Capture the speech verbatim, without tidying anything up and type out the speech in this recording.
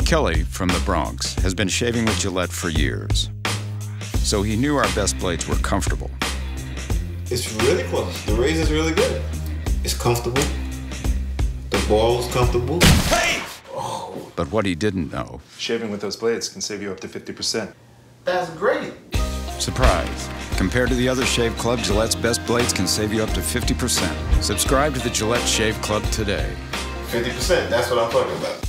Kelly from the Bronx has been shaving with Gillette for years, so he knew our best blades were comfortable. It's really close. The razor's really good. It's comfortable. The ball is comfortable. Hey! Oh. But what he didn't know... Shaving with those blades can save you up to fifty percent. That's great. Surprise. Compared to the other shave club, Gillette's best blades can save you up to fifty percent. Subscribe to the Gillette Shave Club today. fifty percent, that's what I'm talking about.